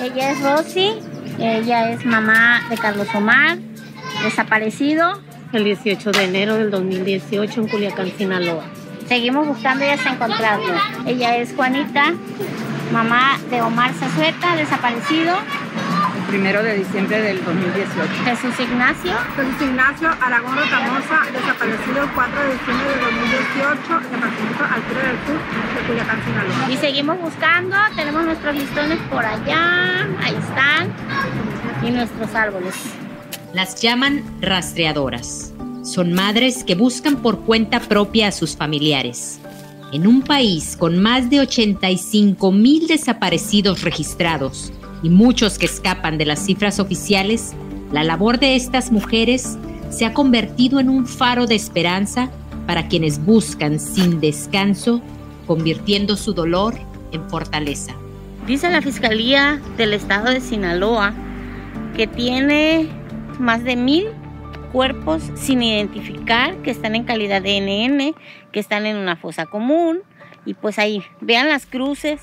Ella es Rosy, ella es mamá de Carlos Omar, desaparecido. El 18 de enero del 2018 en Culiacán, Sinaloa. Seguimos buscando y hasta encontrarlo. Ella es Juanita, mamá de Omar Zazueta, desaparecido. El 1 de diciembre del 2018. Jesús Ignacio Aragón Rotamosa, desaparecido el 4 de diciembre del 2018, departamento Altura del Sur de Culiacán, Sinaloa. Y seguimos buscando, tenemos nuestros listones por allá, ahí están, y nuestros árboles. Las llaman rastreadoras. Son madres que buscan por cuenta propia a sus familiares. En un país con más de 85,000 desaparecidos registrados y muchos que escapan de las cifras oficiales, la labor de estas mujeres se ha convertido en un faro de esperanza para quienes buscan sin descanso, convirtiendo su dolor en fortaleza. Dice la Fiscalía del Estado de Sinaloa que tiene más de 1,000 cuerpos sin identificar, que están en calidad de NN, que están en una fosa común. Y pues ahí, vean las cruces.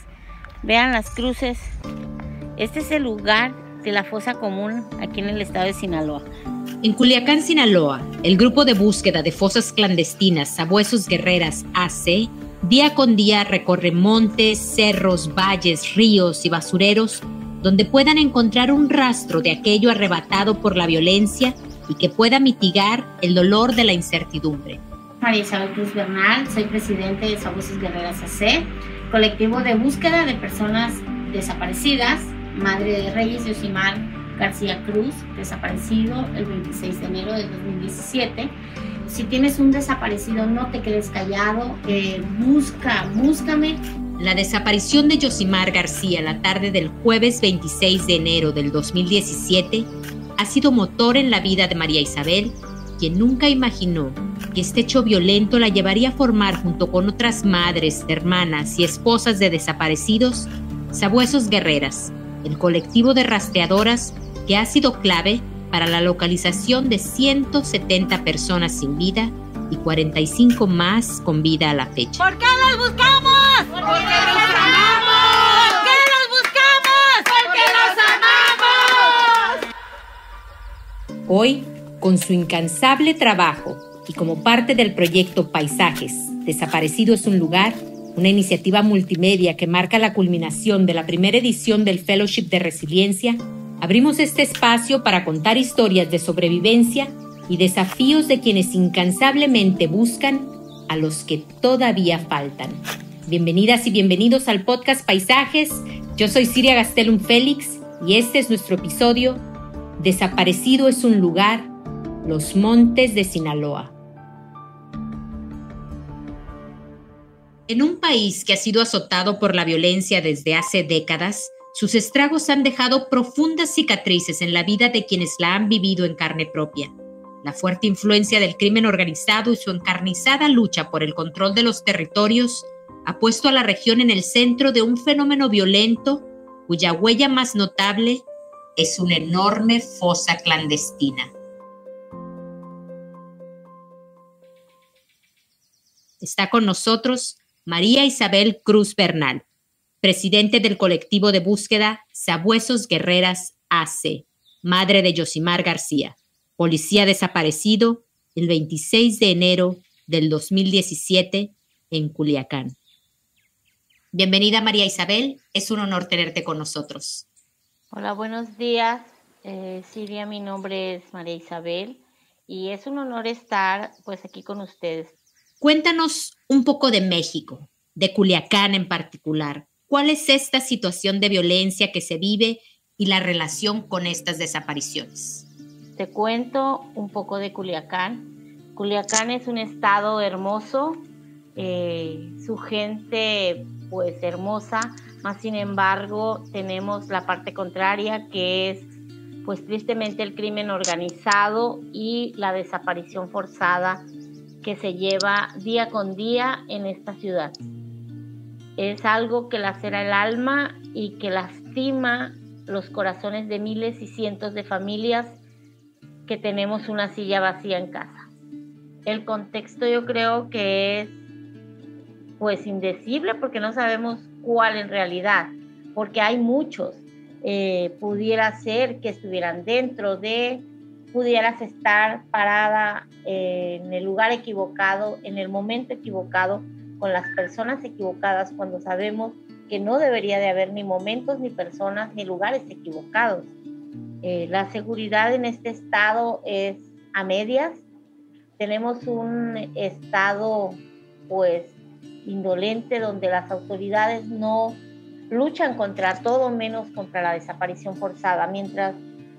Este es el lugar de la fosa común aquí en el estado de Sinaloa. En Culiacán, Sinaloa, el grupo de búsqueda de fosas clandestinas Sabuesos Guerreras AC, día con día recorre montes, cerros, valles, ríos y basureros donde puedan encontrar un rastro de aquello arrebatado por la violencia y que pueda mitigar el dolor de la incertidumbre. María Isabel Cruz Bernal, soy presidente de Sabuesos Guerreras AC, colectivo de búsqueda de personas desaparecidas, madre de Reyes Yosimar García Cruz, desaparecido el 26 de enero del 2017. Si tienes un desaparecido, no te quedes callado, búscame. La desaparición de Yosimar García la tarde del jueves 26 de enero del 2017 ha sido motor en la vida de María Isabel, quien nunca imaginó que este hecho violento la llevaría a formar junto con otras madres, hermanas y esposas de desaparecidos, Sabuesos Guerreras, el colectivo de rastreadoras que ha sido clave para la localización de 170 personas sin vida y 45 más con vida a la fecha. ¿Por qué los buscamos? ¡Porque los amamos! ¿Por qué los buscamos? ¡Porque los amamos! Hoy, con su incansable trabajo y como parte del proyecto Paisajes, Desaparecido es un lugar, una iniciativa multimedia que marca la culminación de la primera edición del Fellowship de Resiliencia, abrimos este espacio para contar historias de sobrevivencia y desafíos de quienes incansablemente buscan a los que todavía faltan. Bienvenidas y bienvenidos al podcast Paisajes. Yo soy Siria Gastelum Félix y este es nuestro episodio Desaparecido es un lugar, los montes de Sinaloa. En un país que ha sido azotado por la violencia desde hace décadas, sus estragos han dejado profundas cicatrices en la vida de quienes la han vivido en carne propia. La fuerte influencia del crimen organizado y su encarnizada lucha por el control de los territorios ha puesto a la región en el centro de un fenómeno violento cuya huella más notable es una enorme fosa clandestina. Está con nosotros María Isabel Cruz Bernal, presidente del colectivo de búsqueda Sabuesos Guerreras AC, madre de Yosimar García, policía desaparecido el 26 de enero del 2017 en Culiacán. Bienvenida, María Isabel, es un honor tenerte con nosotros. Hola, buenos días. Siria, mi nombre es María Isabel y es un honor estar pues aquí con ustedes. Cuéntanos un poco de México, de Culiacán en particular. ¿Cuál es esta situación de violencia que se vive y la relación con estas desapariciones? Te cuento un poco de Culiacán. Culiacán es un estado hermoso, su gente pues hermosa, más sin embargo tenemos la parte contraria que es pues tristemente el crimen organizado y la desaparición forzada que se lleva día con día en esta ciudad. Es algo que lacera el alma y que lastima los corazones de miles y cientos de familias que tenemos una silla vacía en casa. El contexto yo creo que es pues indecible porque no sabemos cuál en realidad, porque hay muchos pudiera ser que estuvieran dentro de, pudieras estar parada en el lugar equivocado, en el momento equivocado, con las personas equivocadas, cuando sabemos que no debería de haber ni momentos, ni personas, ni lugares equivocados. La seguridad en este estado es a medias. Tenemos un estado pues indolente, donde las autoridades no luchan contra todo menos contra la desaparición forzada, mientras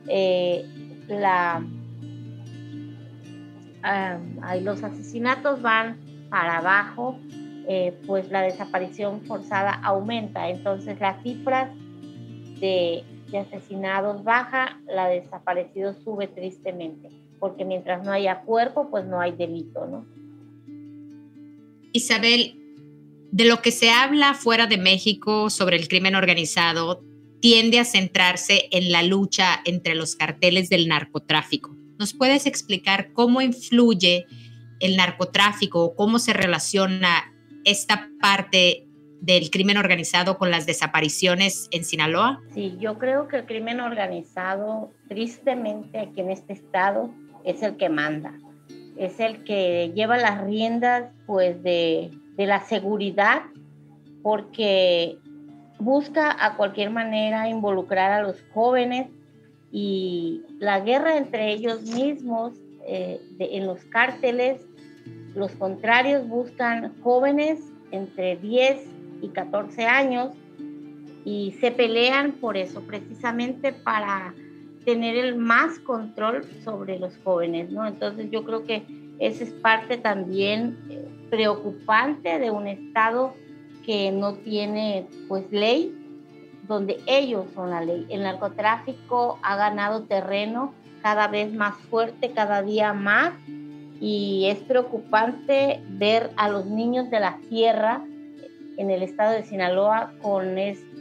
los asesinatos van para abajo, pues la desaparición forzada aumenta. Entonces las cifras de asesinados baja, la de desaparecidos sube tristemente, porque mientras no haya cuerpo, pues no hay delito, ¿no? Isabel, de lo que se habla fuera de México sobre el crimen organizado tiende a centrarse en la lucha entre los carteles del narcotráfico. ¿Nos puedes explicar cómo influye el narcotráfico o cómo se relaciona esta parte del crimen organizado con las desapariciones en Sinaloa? Sí, yo creo que el crimen organizado, tristemente aquí en este estado, es el que manda. Es el que lleva las riendas pues de la seguridad, porque busca a cualquier manera involucrar a los jóvenes, y la guerra entre ellos mismos en los cárteles, los contrarios buscan jóvenes entre 10 y 14 años y se pelean por eso, precisamente para tener el más control sobre los jóvenes, ¿no? Entonces yo creo que esa es parte también preocupante de un estado que no tiene pues ley, donde ellos son la ley. El narcotráfico ha ganado terreno cada vez más fuerte, cada día más, y es preocupante ver a los niños de la sierra en el estado de Sinaloa con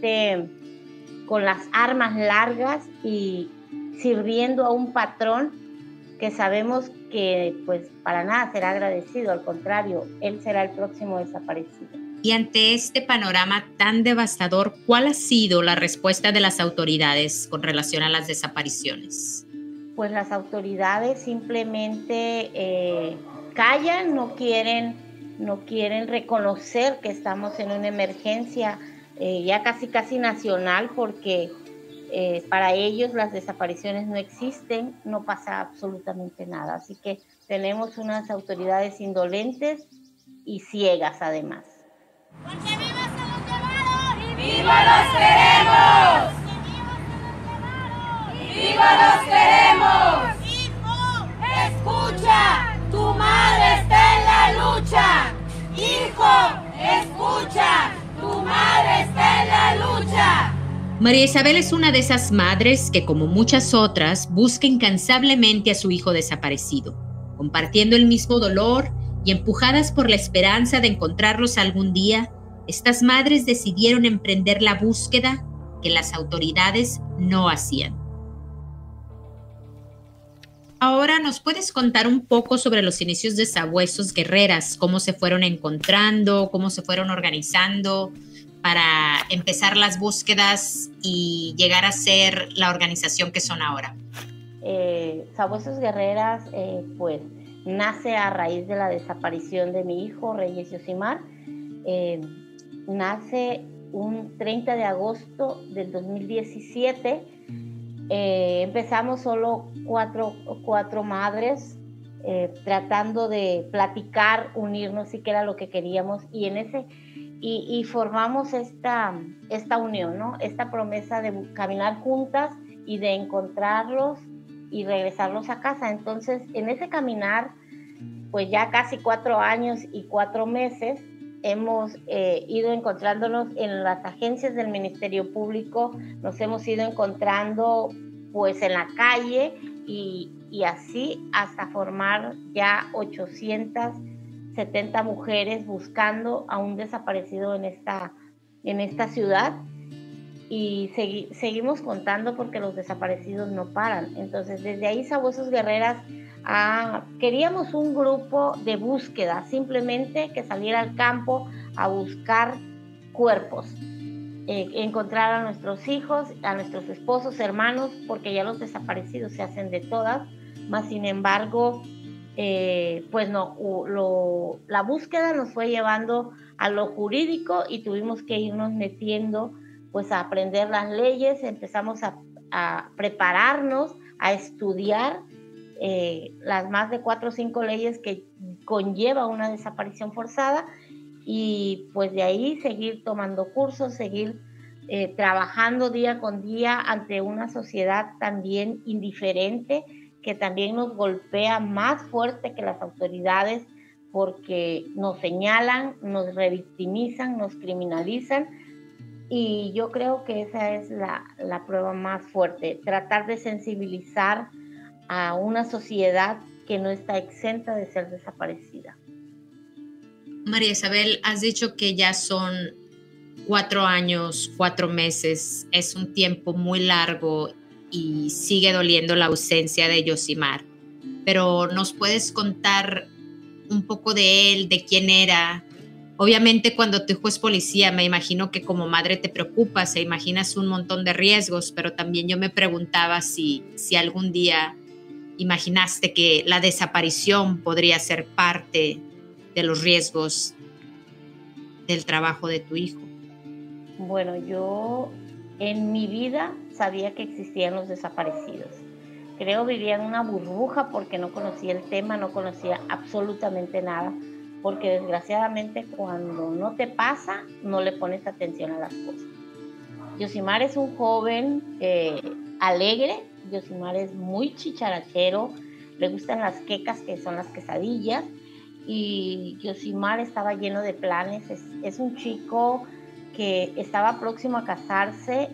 las armas largas y sirviendo a un patrón que sabemos que pues para nada será agradecido, al contrario, él será el próximo desaparecido. Y ante este panorama tan devastador, ¿cuál ha sido la respuesta de las autoridades con relación a las desapariciones? Pues las autoridades simplemente callan, no quieren reconocer que estamos en una emergencia ya casi nacional, porque para ellos las desapariciones no existen, no pasa absolutamente nada. Así que tenemos unas autoridades indolentes y ciegas además. ¡Porque vivas a los llevados! ¡Y viva los queremos! ¡Y viva los queremos! ¡Hijo, escucha! ¡Tu madre está en la lucha! ¡Hijo, escucha! ¡Tu madre está en la lucha! María Isabel es una de esas madres que, como muchas otras, busca incansablemente a su hijo desaparecido, compartiendo el mismo dolor y empujadas por la esperanza de encontrarlos algún día. Estas madres decidieron emprender la búsqueda que las autoridades no hacían. Ahora, ¿nos puedes contar un poco sobre los inicios de Sabuesos Guerreras? ¿Cómo se fueron encontrando? ¿Cómo se fueron organizando para empezar las búsquedas y llegar a ser la organización que son ahora? Sabuesos Guerreras, pues, nace a raíz de la desaparición de mi hijo, Reyes Yosimar. Nace un 30 de agosto del 2017. Empezamos solo cuatro madres tratando de platicar, unirnos, y que era lo que queríamos, y formamos esta unión, ¿no? Esta promesa de caminar juntas y de encontrarlos y regresarlos a casa. Entonces, en ese caminar, pues ya casi 4 años y 4 meses, hemos ido encontrándonos en las agencias del Ministerio Público, nos hemos ido encontrando pues en la calle, y así hasta formar ya 870 mujeres buscando a un desaparecido en esta ciudad. Y seguimos contando, porque los desaparecidos no paran. Entonces, desde ahí Sabuesos Guerreras queríamos un grupo de búsqueda, simplemente que saliera al campo a buscar cuerpos. encontrar a nuestros hijos, a nuestros esposos, hermanos, porque ya los desaparecidos se hacen de todas, más sin embargo, pues no, la búsqueda nos fue llevando a lo jurídico y tuvimos que irnos metiendo pues a aprender las leyes, empezamos a prepararnos, a estudiar las más de 4 o 5 leyes que conlleva una desaparición forzada, y pues de ahí seguir tomando cursos, seguir trabajando día con día ante una sociedad también indiferente, que también nos golpea más fuerte que las autoridades, porque nos señalan, nos revictimizan, nos criminalizan, y yo creo que esa es la prueba más fuerte, tratar de sensibilizar a una sociedad que no está exenta de ser desaparecida. María Isabel, has dicho que ya son 4 años, 4 meses, es un tiempo muy largo y sigue doliendo la ausencia de Yosimar, pero ¿nos puedes contar un poco de él, de quién era? Obviamente cuando tu hijo es policía, me imagino que como madre te preocupas e imaginas un montón de riesgos, pero también yo me preguntaba si algún día imaginaste que la desaparición podría ser parte de los riesgos del trabajo de tu hijo. Bueno, yo en mi vida sabía que existían los desaparecidos. Creo vivía en una burbuja porque no conocía el tema, no conocía absolutamente nada, porque desgraciadamente cuando no te pasa, no le pones atención a las cosas. Yosimar es un joven alegre, Yosimar es muy chicharachero, le gustan las quecas, que son las quesadillas, y Yosimar estaba lleno de planes. Es un chico que estaba próximo a casarse.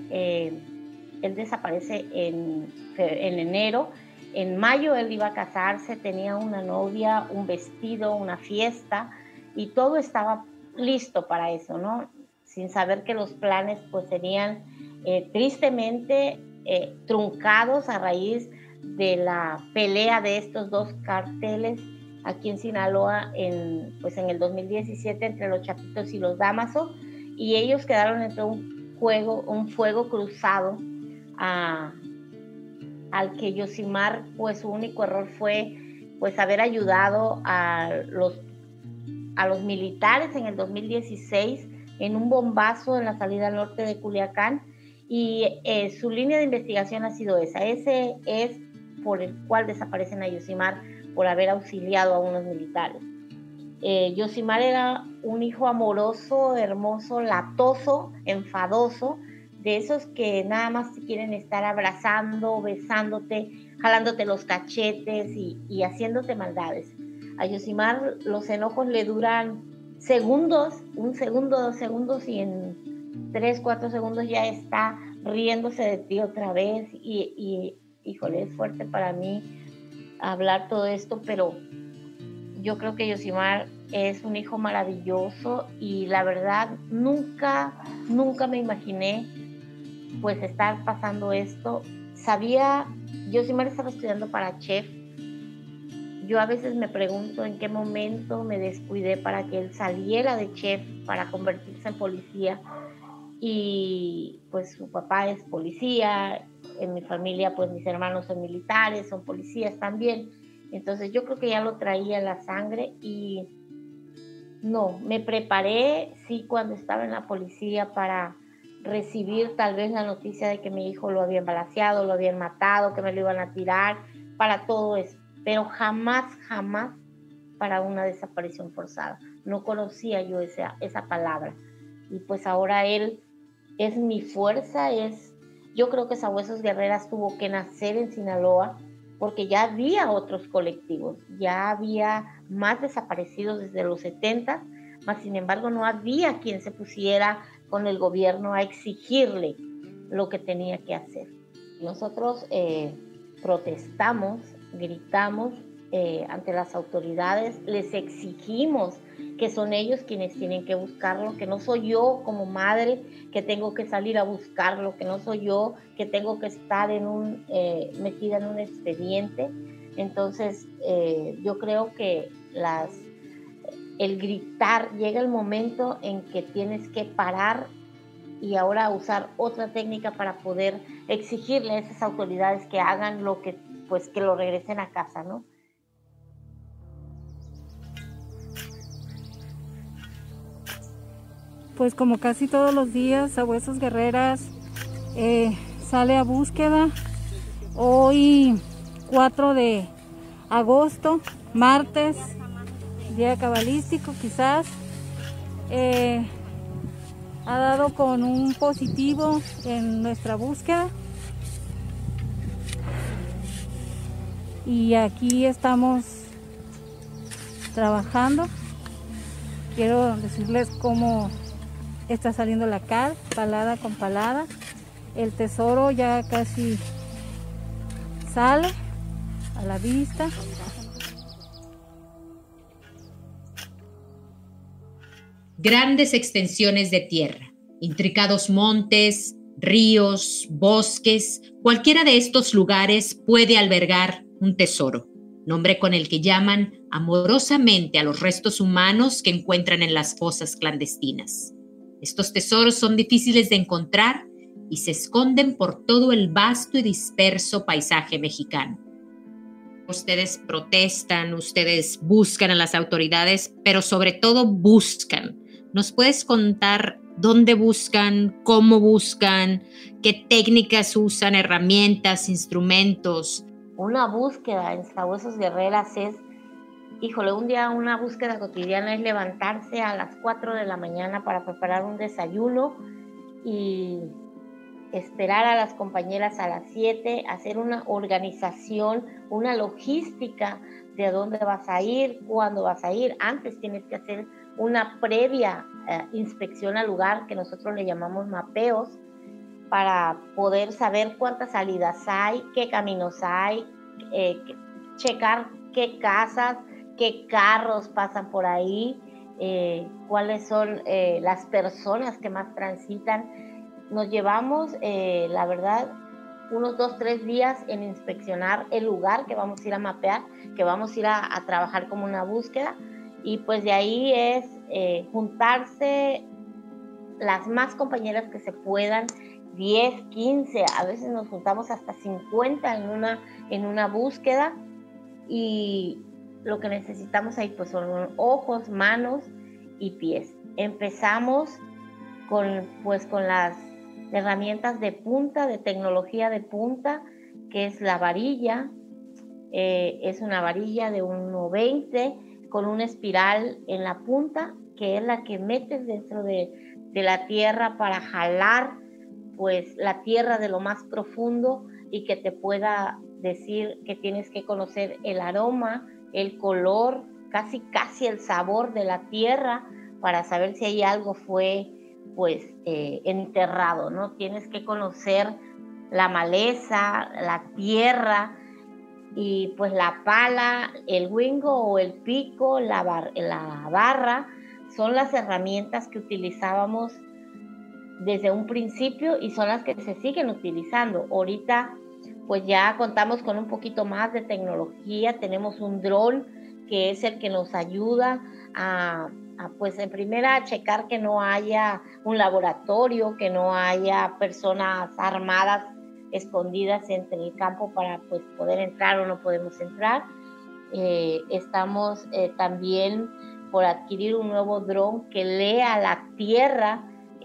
Él desaparece en enero. En mayo él iba a casarse, tenía una novia, un vestido, una fiesta, y todo estaba listo para eso, ¿no? Sin saber que los planes pues serían tristemente truncados a raíz de la pelea de estos dos carteles aquí en Sinaloa en el 2017 entre los Chapitos y los Damaso, y ellos quedaron entre un fuego cruzado al que Yosimar, pues su único error fue pues haber ayudado a los militares en el 2016 en un bombazo en la salida norte de Culiacán, y su línea de investigación ha sido esa. Ese es por el cual desaparecen a Yosimar, por haber auxiliado a unos militares. Yosimar era un hijo amoroso, hermoso, latoso, enfadoso, de esos que nada más te quieren estar abrazando, besándote, jalándote los cachetes y haciéndote maldades. A Yosimar los enojos le duran segundos, 1 segundo, 2 segundos, y en 3, 4 segundos ya está riéndose de ti otra vez. Y híjole, es fuerte para mí hablar todo esto, pero yo creo que Yosimar es un hijo maravilloso, y la verdad nunca me imaginé pues estar pasando esto. Yosimar estaba estudiando para chef. Yo a veces me pregunto en qué momento me descuidé para que él saliera de chef para convertirse en policía, y pues su papá es policía, en mi familia pues mis hermanos son militares, son policías también, entonces yo creo que ya lo traía en la sangre. Y no, me preparé, sí, cuando estaba en la policía para recibir tal vez la noticia de que mi hijo lo habían balaceado, lo habían matado, que me lo iban a tirar, para todo eso, pero jamás para una desaparición forzada. No conocía yo esa palabra, y pues ahora él es mi fuerza. Yo creo que Sabuesos Guerreras tuvo que nacer en Sinaloa, porque ya había otros colectivos, ya había más desaparecidos desde los 70, mas sin embargo no había quien se pusiera con el gobierno a exigirle lo que tenía que hacer. Nosotros protestamos, gritamos ante las autoridades, les exigimos que son ellos quienes tienen que buscarlo, que no soy yo como madre que tengo que salir a buscarlo, que no soy yo que tengo que estar metida en un expediente. Entonces yo creo que el gritar, llega el momento en que tienes que parar y ahora usar otra técnica para poder exigirle a esas autoridades que hagan lo que, pues que lo regresen a casa, ¿no? Pues como casi todos los días, Sabuesos Guerreras sale a búsqueda. Hoy 4 de agosto, martes, día cabalístico quizás, ha dado con un positivo en nuestra búsqueda. Y aquí estamos trabajando. Quiero decirles cómo está saliendo la cal, palada con palada. El tesoro ya casi sale a la vista. Grandes extensiones de tierra, intricados montes, ríos, bosques, cualquiera de estos lugares puede albergar un tesoro, nombre con el que llaman amorosamente a los restos humanos que encuentran en las fosas clandestinas. Estos tesoros son difíciles de encontrar y se esconden por todo el vasto y disperso paisaje mexicano. Ustedes protestan, ustedes buscan a las autoridades, pero sobre todo buscan. ¿Nos puedes contar dónde buscan, cómo buscan, qué técnicas usan, herramientas, instrumentos? Una búsqueda en Sabuesos Guerreras es, híjole, un día una búsqueda cotidiana es levantarse a las 4 de la mañana para preparar un desayuno y esperar a las compañeras a las 7, hacer una organización, una logística de a dónde vas a ir, cuándo vas a ir. Antes tienes que hacer una previa inspección al lugar, que nosotros le llamamos mapeos, para poder saber cuántas salidas hay, qué caminos hay, checar qué casas, qué carros pasan por ahí, cuáles son las personas que más transitan. Nos llevamos, la verdad, unos 2-3 días en inspeccionar el lugar que vamos a ir a mapear, que vamos a ir a trabajar como una búsqueda, y pues de ahí es juntarse las más compañeras que se puedan, 10, 15, a veces nos juntamos hasta 50 en una búsqueda, y lo que necesitamos ahí pues son ojos, manos y pies. Empezamos con las herramientas de punta, de tecnología de punta, que es la varilla. Es una varilla de 1.20 con una espiral en la punta, que es la que metes dentro de la tierra para jalar pues la tierra de lo más profundo, y que te pueda decir que tienes que conocer el aroma, el color, casi el sabor de la tierra, para saber si ahí algo fue pues enterrado, ¿no? Tienes que conocer la maleza, la tierra, y pues la pala, el wingo o el pico, la barra, son las herramientas que utilizábamos desde un principio y son las que se siguen utilizando. Ahorita pues ya contamos con un poquito más de tecnología, tenemos un dron que es el que nos ayuda a pues en primera a checar que no haya un laboratorio, que no haya personas armadas escondidas entre el campo para pues poder entrar o no podemos entrar. Estamos también por adquirir un nuevo dron que lea la tierra,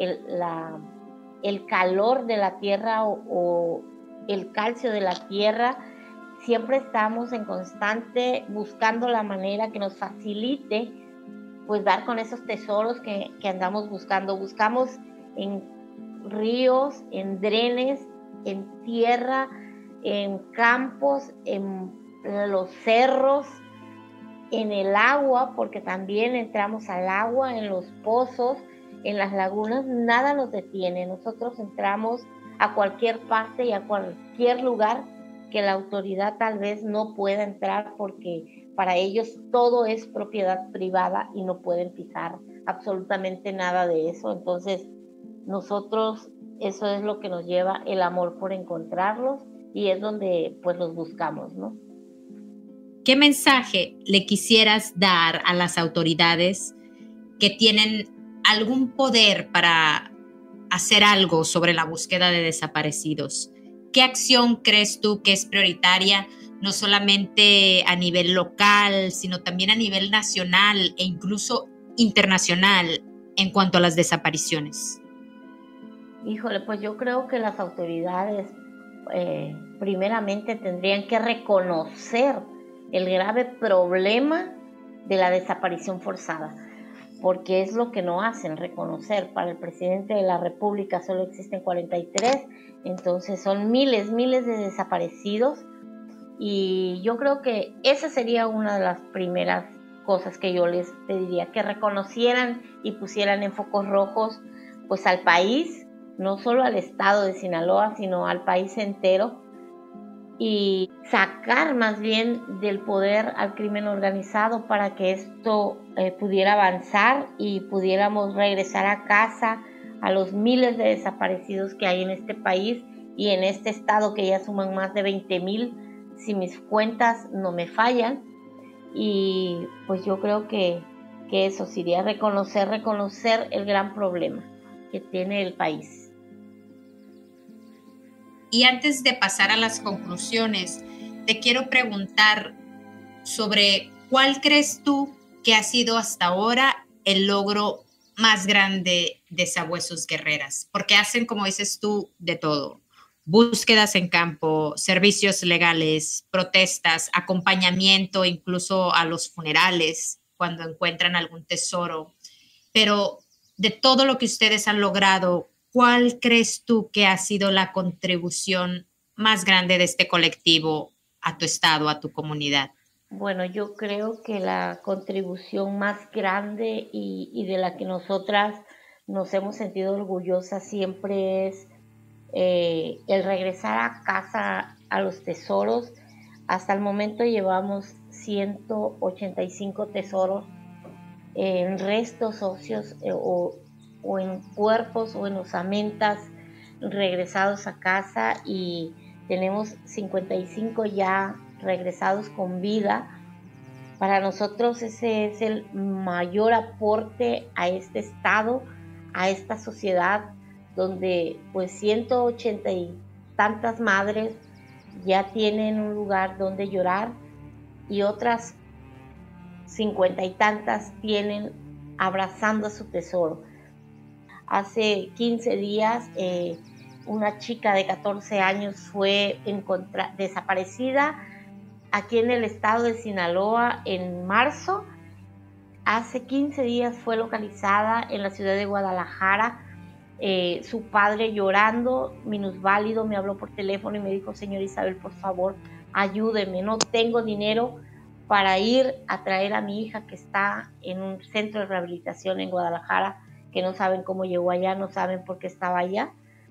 el calor de la tierra o el calcio de la tierra. Siempre estamos en constante buscando la manera que nos facilite pues dar con esos tesoros que andamos buscando. Buscamos en ríos, en drenes, en tierra, en campos, en los cerros, en el agua, porque también entramos al agua, en los pozos, en las lagunas. Nada nos detiene. Nosotros entramos a cualquier parte y a cualquier lugar que la autoridad tal vez no pueda entrar, porque para ellos todo es propiedad privada y no pueden pisar absolutamente nada de eso. Entonces nosotros, eso es lo que nos lleva el amor por encontrarlos, y es donde pues los buscamos, ¿no? ¿Qué mensaje le quisieras dar a las autoridades que tienen algún poder para hacer algo sobre la búsqueda de desaparecidos. ¿Qué acción crees tú que es prioritaria, no solamente a nivel local, sino también a nivel nacional e incluso internacional en cuanto a las desapariciones? Híjole, pues yo creo que las autoridades primeramente tendrían que reconocer el grave problema de la desaparición forzada, porque es lo que no hacen, reconocer. Para el presidente de la República solo existen 43, entonces son miles de desaparecidos, y yo creo que esa sería una de las primeras cosas que yo les pediría, que reconocieran y pusieran en focos rojos pues al país, no solo al estado de Sinaloa, sino al país entero, y sacar más bien del poder al crimen organizado para que esto pudiera avanzar y pudiéramos regresar a casa a los miles de desaparecidos que hay en este país y en este estado, que ya suman más de 20,000, si mis cuentas no me fallan. Y pues yo creo que eso sería reconocer el gran problema que tiene el país. Y antes de pasar a las conclusiones, te quiero preguntar sobre cuál crees tú que ha sido hasta ahora el logro más grande de Sabuesos Guerreras, porque hacen, como dices tú, de todo: búsquedas en campo, servicios legales, protestas, acompañamiento incluso a los funerales cuando encuentran algún tesoro. Pero de todo lo que ustedes han logrado, ¿cuál crees tú que ha sido la contribución más grande de este colectivo a tu estado, a tu comunidad? Bueno, yo creo que la contribución más grande y de la que nosotras nos hemos sentido orgullosas siempre es el regresar a casa a los tesoros. Hasta el momento llevamos 185 tesoros en restos óseos o en cuerpos o en osamentas regresados a casa, y tenemos 55 ya regresados con vida. Para nosotros ese es el mayor aporte a este estado, a esta sociedad, donde pues 180 y tantas madres ya tienen un lugar donde llorar y otras 50 y tantas tienen abrazando a su tesoro. Hace 15 días una chica de 14 años fue desaparecida aquí en el estado de Sinaloa en marzo. Hace 15 días fue localizada en la ciudad de Guadalajara. Su padre, llorando, minusválido, me habló por teléfono y me dijo: señor Isabel, por favor, ayúdeme, no tengo dinero para ir a traer a mi hija que está en un centro de rehabilitación en Guadalajara, que no saben cómo llegó allá, no saben por qué estaba allá.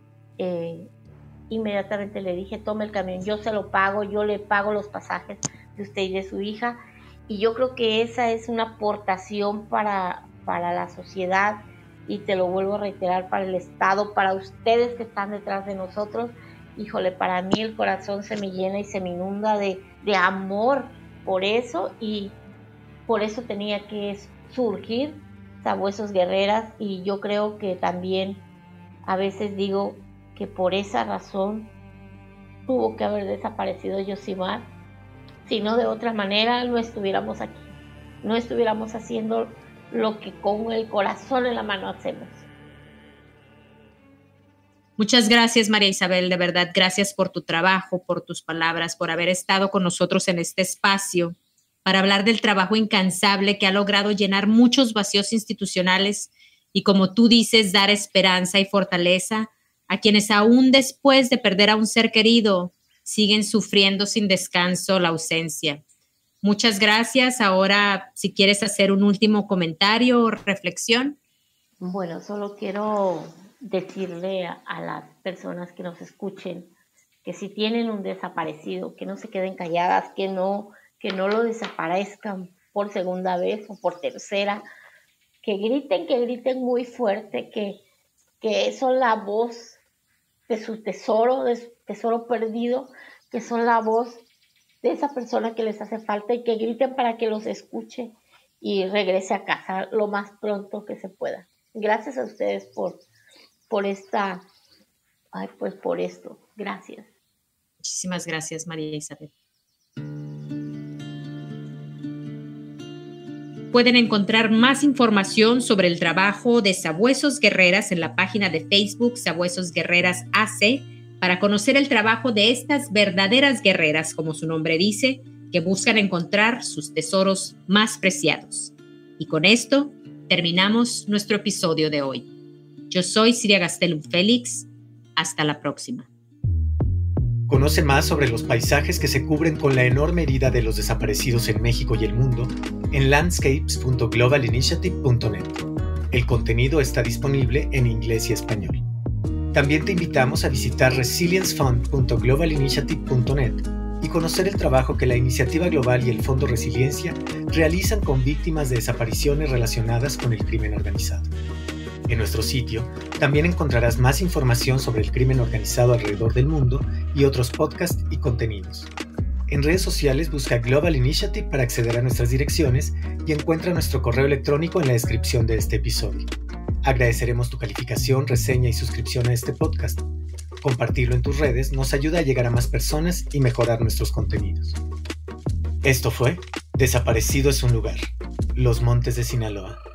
Inmediatamente le dije: tome el camión, yo se lo pago, yo le pago los pasajes de usted y de su hija. Y yo creo que esa es una aportación para la sociedad, y te lo vuelvo a reiterar, para el Estado, para ustedes que están detrás de nosotros. Híjole, para mí el corazón se me llena y se me inunda de amor por eso, y por eso tenía que surgir Sabuesos Guerreras. Y yo creo que también a veces digo que por esa razón tuvo que haber desaparecido Yosimar. Si no, de otra manera no estuviéramos aquí, no estuviéramos haciendo lo que con el corazón en la mano hacemos. Muchas gracias, María Isabel, de verdad, gracias por tu trabajo, por tus palabras, por haber estado con nosotros en este espacio para hablar del trabajo incansable que ha logrado llenar muchos vacíos institucionales y, como tú dices, dar esperanza y fortaleza a quienes aún después de perder a un ser querido siguen sufriendo sin descanso la ausencia. Muchas gracias. Ahora, si quieres hacer un último comentario o reflexión. Bueno, solo quiero decirle a las personas que nos escuchen que si tienen un desaparecido, que no se queden calladas, que no lo desaparezcan por segunda vez o por tercera, que griten muy fuerte, que son la voz de su tesoro perdido, que son la voz de esa persona que les hace falta, y que griten para que los escuche y regrese a casa lo más pronto que se pueda. Gracias a ustedes por por esto. Gracias. Muchísimas gracias, María Isabel. Pueden encontrar más información sobre el trabajo de Sabuesos Guerreras en la página de Facebook Sabuesos Guerreras AC para conocer el trabajo de estas verdaderas guerreras, como su nombre dice, que buscan encontrar sus tesoros más preciados. Y con esto terminamos nuestro episodio de hoy. Yo soy Siria Gastelum Félix. Hasta la próxima. Conoce más sobre los paisajes que se cubren con la enorme herida de los desaparecidos en México y el mundo en landscapes.globalinitiative.net. El contenido está disponible en inglés y español. También te invitamos a visitar resiliencefund.globalinitiative.net y conocer el trabajo que la Iniciativa Global y el Fondo Resiliencia realizan con víctimas de desapariciones relacionadas con el crimen organizado. En nuestro sitio también encontrarás más información sobre el crimen organizado alrededor del mundo y otros podcasts y contenidos. En redes sociales busca Global Initiative para acceder a nuestras direcciones y encuentra nuestro correo electrónico en la descripción de este episodio. Agradeceremos tu calificación, reseña y suscripción a este podcast. Compartirlo en tus redes nos ayuda a llegar a más personas y mejorar nuestros contenidos. Esto fue Desaparecido es un lugar, Los Montes de Sinaloa.